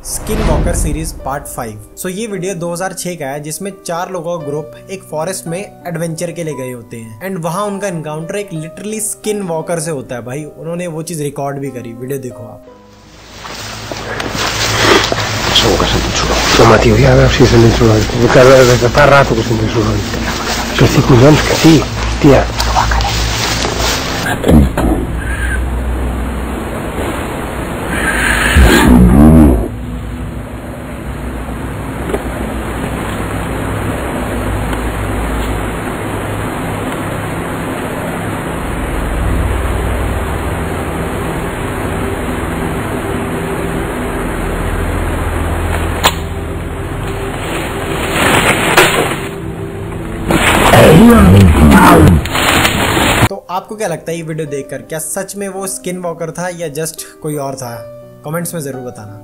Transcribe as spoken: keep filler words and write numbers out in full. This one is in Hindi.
Skin walker series part five. So ये वीडियो दो हज़ार छह का है जिसमें चार लोगों का ग्रुप एक फॉरेस्ट में एडवेंचर के लिए गए होते हैं एंड वहां उनका एनकाउंटर एक लिटरली स्किन वॉकर से होता है। भाई उन्होंने वो चीज रिकॉर्ड भी करी, वीडियो देखो आप। Segur que sentit soroll. Home, tio, ja a veure si sentit soroll. Que que fa rato que sentit soroll. Que sí, collons, que sí, hòstia. तो आपको क्या लगता है ये वीडियो देखकर, क्या सच में वो स्किन वॉकर था या जस्ट कोई और था? कमेंट्स में जरूर बताना।